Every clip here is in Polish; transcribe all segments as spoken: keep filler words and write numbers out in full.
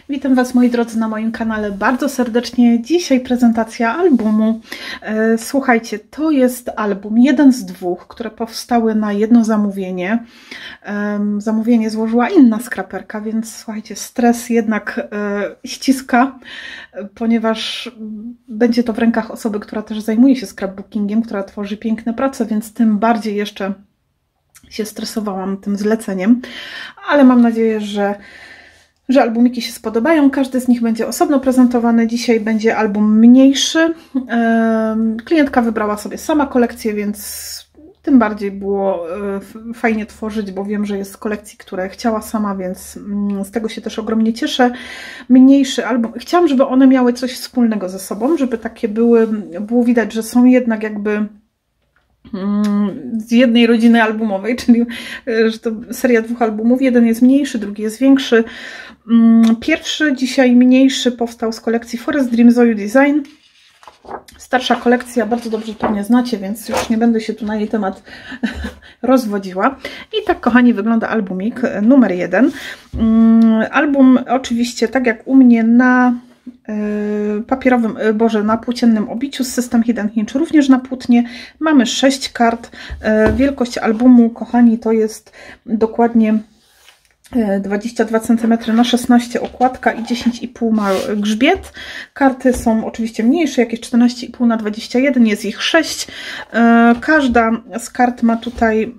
Witam Was, moi drodzy, na moim kanale bardzo serdecznie. Dzisiaj prezentacja albumu. Słuchajcie, to jest album jeden z dwóch, które powstały na jedno zamówienie. Zamówienie złożyła inna skraperka, więc słuchajcie, stres jednak ściska, ponieważ będzie to w rękach osoby, która też zajmuje się scrapbookingiem, która tworzy piękne prace, więc tym bardziej jeszcze się stresowałam tym zleceniem, ale mam nadzieję, że że albumiki się spodobają. Każdy z nich będzie osobno prezentowany. Dzisiaj będzie album mniejszy. Klientka wybrała sobie sama kolekcję, więc tym bardziej było fajnie tworzyć, bo wiem, że jest z kolekcji, które chciała sama, więc z tego się też ogromnie cieszę. Mniejszy album. Chciałam, żeby one miały coś wspólnego ze sobą, żeby takie były, było widać, że są jednak jakby z jednej rodziny albumowej, czyli że to seria dwóch albumów. Jeden jest mniejszy, drugi jest większy. Pierwszy, dzisiaj mniejszy, powstał z kolekcji Forest Dream Zoyu Design. Starsza kolekcja, bardzo dobrze pewnie znacie, więc już nie będę się tu na jej temat rozwodziła. I tak, kochani, wygląda albumik numer jeden. Album oczywiście, tak jak u mnie, na papierowym, boże, na płóciennym obiciu z system Hidden Hinge, również na płótnie. Mamy sześć kart. Wielkość albumu, kochani, to jest dokładnie dwadzieścia dwa centymetry na szesnaście okładka i dziesięć i pół ma grzbiet. Karty są oczywiście mniejsze, jakieś czternaście i pół na dwadzieścia jeden, jest ich sześć. Każda z kart ma tutaj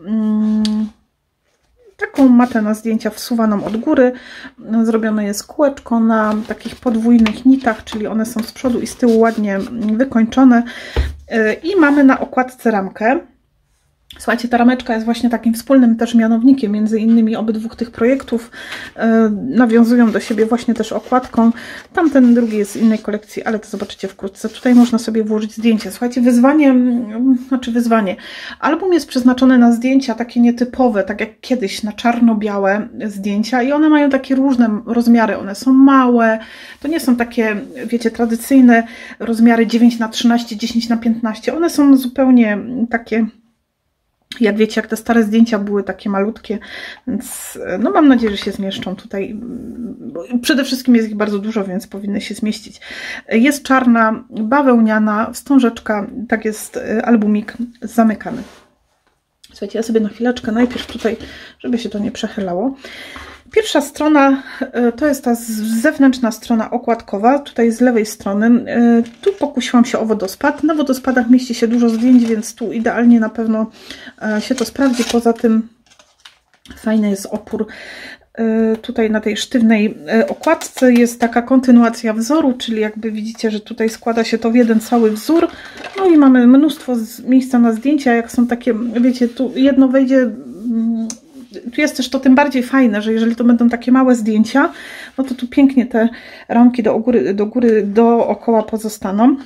taką matę na zdjęcia wsuwaną od góry. Zrobione jest kółeczko na takich podwójnych nitach, czyli one są z przodu i z tyłu ładnie wykończone. I mamy na okładce ramkę. Słuchajcie, ta rameczka jest właśnie takim wspólnym też mianownikiem między innymi obydwóch tych projektów. Nawiązują do siebie właśnie też okładką. Tamten drugi jest z innej kolekcji, ale to zobaczycie wkrótce. Tutaj można sobie włożyć zdjęcie. Słuchajcie, wyzwanie, znaczy wyzwanie. Album jest przeznaczony na zdjęcia takie nietypowe, tak jak kiedyś, na czarno-białe zdjęcia i one mają takie różne rozmiary. One są małe, to nie są takie, wiecie, tradycyjne rozmiary dziewięć na trzynaście, dziesięć na piętnaście. One są zupełnie takie, jak wiecie, jak te stare zdjęcia były takie malutkie, więc no mam nadzieję, że się zmieszczą tutaj. Przede wszystkim jest ich bardzo dużo, więc powinny się zmieścić. Jest czarna, bawełniana, wstążeczka, tak jest albumik zamykany. Słuchajcie, ja sobie na chwileczkę najpierw tutaj, żeby się to nie przechylało. Pierwsza strona to jest ta zewnętrzna strona okładkowa, tutaj z lewej strony. Tu pokusiłam się o wodospad. Na wodospadach mieści się dużo zdjęć, więc tu idealnie na pewno się to sprawdzi. Poza tym fajny jest opór. Tutaj na tej sztywnej okładce jest taka kontynuacja wzoru, czyli jakby widzicie, że tutaj składa się to w jeden cały wzór. No i mamy mnóstwo miejsca na zdjęcia, jak są takie, wiecie, tu jedno wejdzie. Tu jest też to tym bardziej fajne, że jeżeli to będą takie małe zdjęcia, no to tu pięknie te ramki do góry, do góry, dookoła pozostaną.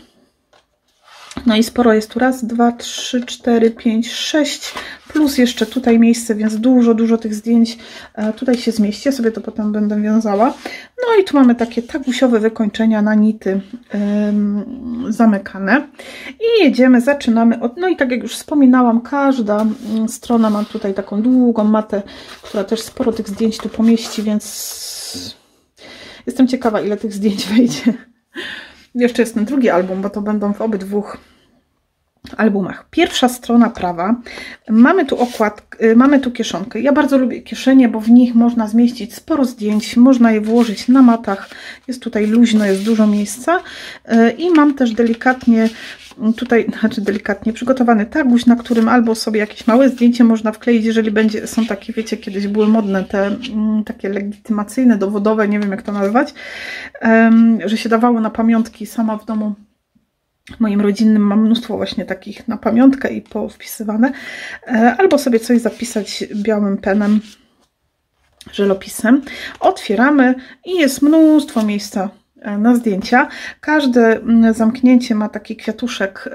No i sporo jest tu raz, dwa, trzy, cztery, pięć, sześć, plus jeszcze tutaj miejsce, więc dużo, dużo tych zdjęć tutaj się zmieści. Ja sobie to potem będę wiązała. No i tu mamy takie tagusiowe wykończenia na nity ym, zamykane. I jedziemy, zaczynamy od, no i tak jak już wspominałam, każda strona ma tutaj taką długą matę, która też sporo tych zdjęć tu pomieści, więc jestem ciekawa, ile tych zdjęć wejdzie. Jeszcze jest ten drugi album, bo to będą w obydwu albumach. Pierwsza strona prawa. Mamy tu okład, mamy tu kieszonkę. Ja bardzo lubię kieszenie, bo w nich można zmieścić sporo zdjęć, można je włożyć na matach. Jest tutaj luźno, jest dużo miejsca. I mam też delikatnie tutaj, znaczy delikatnie przygotowany taguś, na którym albo sobie jakieś małe zdjęcie można wkleić, jeżeli będzie, są takie, wiecie, kiedyś były modne te mm, takie legitymacyjne, dowodowe, nie wiem jak to nazywać, um, że się dawało na pamiątki. Sama w domu moim rodzinnym mam mnóstwo właśnie takich na pamiątkę i powpisywane, e, albo sobie coś zapisać białym penem, żelopisem. Otwieramy i jest mnóstwo miejsca na zdjęcia. Każde zamknięcie ma taki kwiatuszek,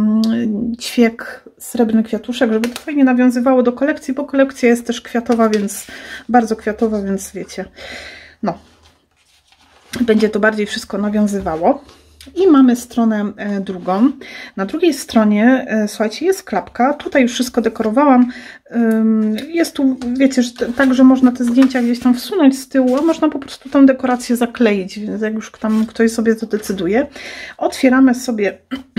ćwiek, srebrny kwiatuszek, żeby to fajnie nawiązywało do kolekcji, bo kolekcja jest też kwiatowa, więc bardzo kwiatowa, więc wiecie, no, będzie to bardziej wszystko nawiązywało. I mamy stronę drugą. Na drugiej stronie, słuchajcie, jest klapka. Tutaj już wszystko dekorowałam. Jest tu, wiecie, że tak, że można te zdjęcia gdzieś tam wsunąć z tyłu, a można po prostu tą dekorację zakleić, więc jak już tam ktoś sobie to decyduje. Otwieramy sobie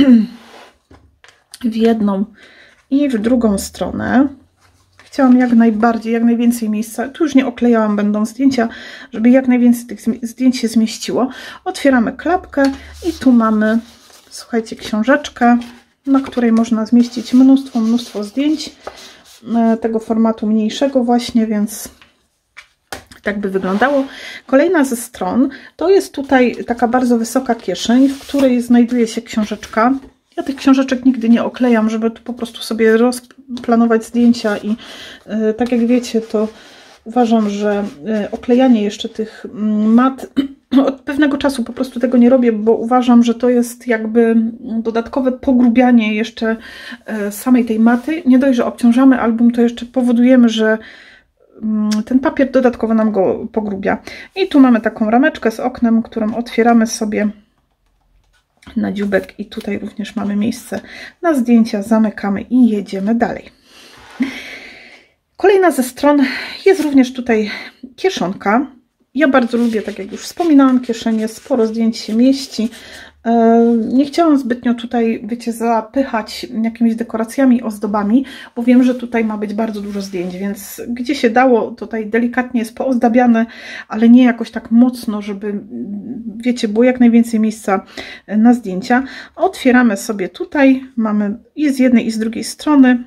w jedną i w drugą stronę. Chciałam jak najbardziej, jak najwięcej miejsca. Tu już nie oklejałam, będą zdjęcia, żeby jak najwięcej tych zdjęć się zmieściło. Otwieramy klapkę i tu mamy, słuchajcie, książeczkę, na której można zmieścić mnóstwo, mnóstwo zdjęć tego formatu mniejszego właśnie, więc tak by wyglądało. Kolejna ze stron to jest tutaj taka bardzo wysoka kieszeń, w której znajduje się książeczka. Ja tych książeczek nigdy nie oklejam, żeby tu po prostu sobie rozplanować zdjęcia i yy, tak jak wiecie, to uważam, że yy, oklejanie jeszcze tych yy, mat od pewnego czasu po prostu tego nie robię, bo uważam, że to jest jakby dodatkowe pogrubianie jeszcze yy, samej tej maty. Nie dość, że obciążamy album, to jeszcze powodujemy, że yy, ten papier dodatkowo nam go pogrubia. I tu mamy taką rameczkę z oknem, którą otwieramy sobie na dziubek i tutaj również mamy miejsce na zdjęcia, zamykamy i jedziemy dalej. Kolejna ze stron jest również tutaj kieszonka. Ja bardzo lubię, tak jak już wspominałam, kieszenie, sporo zdjęć się mieści. Nie chciałam zbytnio tutaj, wiecie, zapychać jakimiś dekoracjami, ozdobami, bo wiem, że tutaj ma być bardzo dużo zdjęć, więc gdzie się dało, tutaj delikatnie jest poozdabiane, ale nie jakoś tak mocno, żeby, wiecie, było jak najwięcej miejsca na zdjęcia. Otwieramy sobie tutaj, mamy i z jednej i z drugiej strony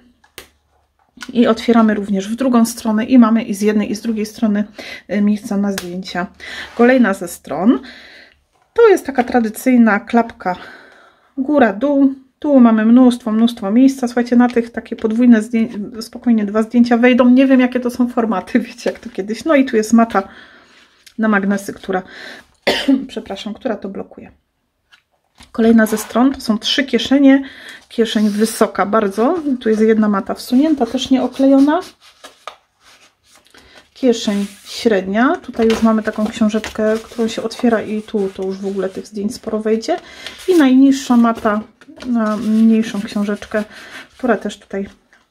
i otwieramy również w drugą stronę i mamy i z jednej i z drugiej strony miejsca na zdjęcia. Kolejna ze stron to jest taka tradycyjna klapka góra-dół. Tu mamy mnóstwo, mnóstwo miejsca. Słuchajcie, na tych takie podwójne zdjęcia, spokojnie dwa zdjęcia wejdą. Nie wiem, jakie to są formaty, wiecie, jak to kiedyś. No i tu jest mata na magnesy, która, przepraszam, która to blokuje. Kolejna ze stron to są trzy kieszenie. Kieszeń wysoka bardzo. Tu jest jedna mata wsunięta, też nie oklejona. Kieszeń średnia. Tutaj już mamy taką książeczkę, którą się otwiera i tu to już w ogóle tych zdjęć sporo wejdzie. I najniższa mata na mniejszą książeczkę, która też tutaj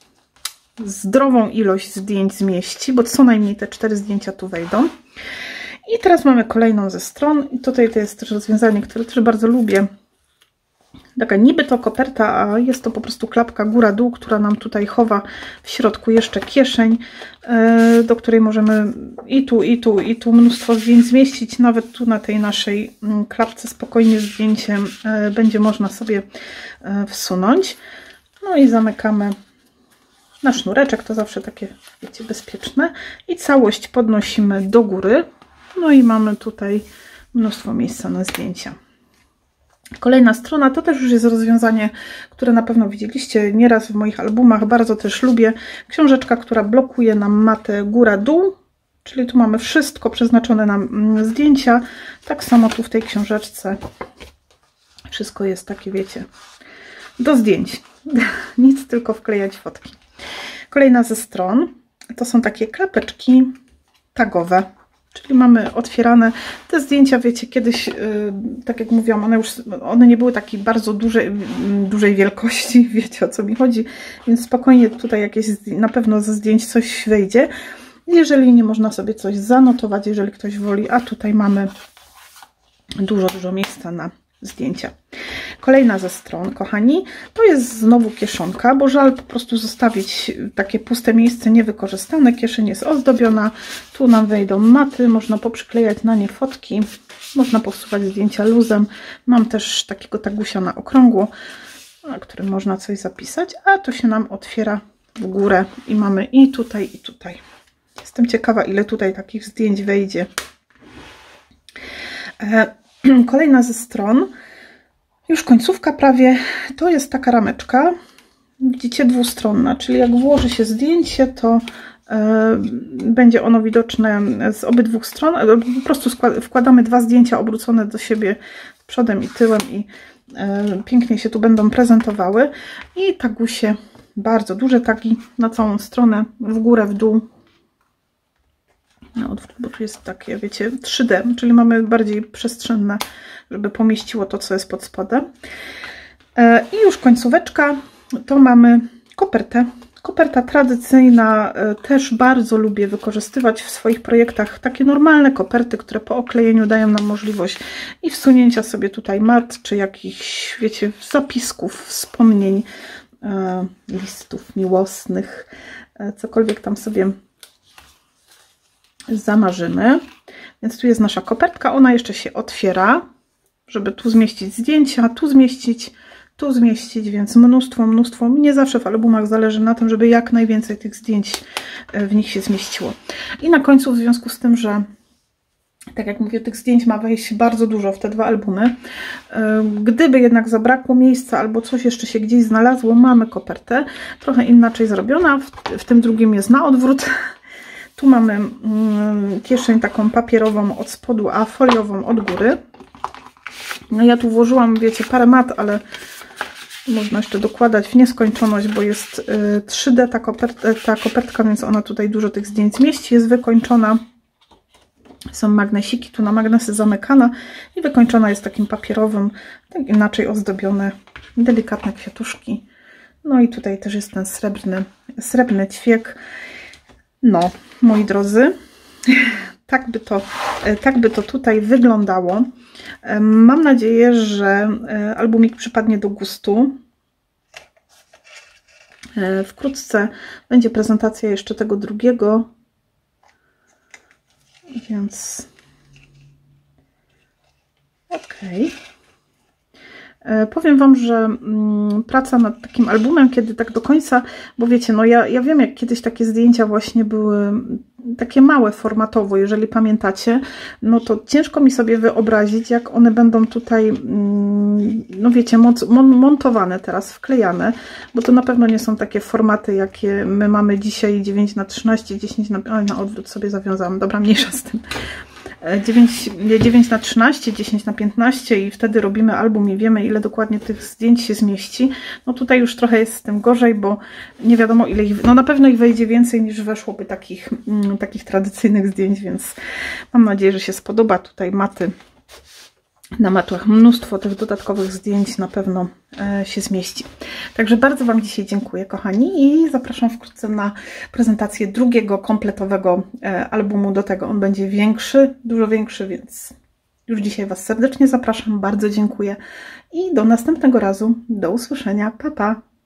zdrową ilość zdjęć zmieści, bo co najmniej te cztery zdjęcia tu wejdą. I teraz mamy kolejną ze stron i tutaj to jest też rozwiązanie, które też bardzo lubię. Taka niby to koperta, a jest to po prostu klapka góra-dół, która nam tutaj chowa w środku jeszcze kieszeń, do której możemy i tu, i tu, i tu mnóstwo zdjęć zmieścić. Nawet tu na tej naszej klapce spokojnie zdjęciem będzie można sobie wsunąć. No i zamykamy na sznureczek, to zawsze takie, wiecie, bezpieczne. I całość podnosimy do góry. No i mamy tutaj mnóstwo miejsca na zdjęcia. Kolejna strona to też już jest rozwiązanie, które na pewno widzieliście nieraz w moich albumach. Bardzo też lubię. Książeczka, która blokuje nam matę góra-dół, czyli tu mamy wszystko przeznaczone na zdjęcia. Tak samo tu w tej książeczce wszystko jest takie, wiecie, do zdjęć. Nic, tylko wklejać fotki. Kolejna ze stron to są takie klapeczki tagowe. Czyli mamy otwierane te zdjęcia, wiecie, kiedyś, yy, tak jak mówiłam, one już one nie były takiej bardzo dużej, dużej wielkości, wiecie, o co mi chodzi, więc spokojnie tutaj jakieś, na pewno ze zdjęć coś wejdzie. Jeżeli nie, można sobie coś zanotować, jeżeli ktoś woli, a tutaj mamy dużo, dużo miejsca na zdjęcia. Kolejna ze stron, kochani, to jest znowu kieszonka, bo żal po prostu zostawić takie puste miejsce niewykorzystane. Kieszeń jest ozdobiona, tu nam wejdą maty, można poprzyklejać na nie fotki, można posuwać zdjęcia luzem. Mam też takiego tagusia na okrągło, na którym można coś zapisać, a to się nam otwiera w górę i mamy i tutaj, i tutaj. Jestem ciekawa, ile tutaj takich zdjęć wejdzie. Kolejna ze stron, już końcówka prawie, to jest taka rameczka, widzicie, dwustronna, czyli jak włoży się zdjęcie, to e, będzie ono widoczne z obydwu stron. Po prostu wkładamy dwa zdjęcia obrócone do siebie przodem i tyłem i e, pięknie się tu będą prezentowały. I tagusie, bardzo duże tagi na całą stronę, w górę, w dół. na odwrót, bo tu jest takie, wiecie, trzy D, czyli mamy bardziej przestrzenne, żeby pomieściło to, co jest pod spodem. I już końcóweczka, to mamy kopertę. Koperta tradycyjna, też bardzo lubię wykorzystywać w swoich projektach takie normalne koperty, które po oklejeniu dają nam możliwość i wsunięcia sobie tutaj mat, czy jakichś, wiecie, zapisków, wspomnień, listów miłosnych, cokolwiek tam sobie zamarzymy. Więc tu jest nasza kopertka, ona jeszcze się otwiera, żeby tu zmieścić zdjęcia, tu zmieścić, tu zmieścić, więc mnóstwo, mnóstwo. Mnie zawsze w albumach zależy na tym, żeby jak najwięcej tych zdjęć w nich się zmieściło. I na końcu, w związku z tym, że tak jak mówię, tych zdjęć ma wejść bardzo dużo w te dwa albumy. Gdyby jednak zabrakło miejsca albo coś jeszcze się gdzieś znalazło, mamy kopertę, trochę inaczej zrobiona. W, w tym drugim jest na odwrót. Tu mamy kieszeń taką papierową od spodu, a foliową od góry. No ja tu włożyłam, wiecie, parę mat, ale można jeszcze dokładać w nieskończoność, bo jest trzy D ta kopertka, ta kopertka, więc ona tutaj dużo tych zdjęć zmieści. Jest wykończona, są magnesiki, tu na magnesy zamykana i wykończona jest takim papierowym, tak inaczej ozdobione, delikatne kwiatuszki. No i tutaj też jest ten srebrny, srebrny ćwiek. No, moi drodzy, tak by to, tak by to tutaj wyglądało. Mam nadzieję, że albumik przypadnie do gustu. Wkrótce będzie prezentacja jeszcze tego drugiego, więc okej. Powiem Wam, że praca nad takim albumem, kiedy tak do końca, bo wiecie, no ja, ja wiem, jak kiedyś takie zdjęcia właśnie były takie małe formatowo, jeżeli pamiętacie, no to ciężko mi sobie wyobrazić, jak one będą tutaj, no wiecie, montowane teraz, wklejane, bo to na pewno nie są takie formaty, jakie my mamy dzisiaj, dziewięć na trzynaście, dziesięć na... Oj, na odwrót sobie zawiązałam, dobra, mniejsza z tym. dziewięć na trzynaście, dziesięć na piętnaście i wtedy robimy album i wiemy, ile dokładnie tych zdjęć się zmieści. No tutaj już trochę jest z tym gorzej, bo nie wiadomo, ile ich... No na pewno ich wejdzie więcej, niż weszłoby takich, mm, takich tradycyjnych zdjęć, więc mam nadzieję, że się spodoba. Tutaj maty, na matłach mnóstwo tych dodatkowych zdjęć na pewno e, się zmieści. Także bardzo Wam dzisiaj dziękuję, kochani, i zapraszam wkrótce na prezentację drugiego kompletowego e, albumu. Do tego on będzie większy, dużo większy, więc już dzisiaj Was serdecznie zapraszam, bardzo dziękuję i do następnego razu. Do usłyszenia, pa pa!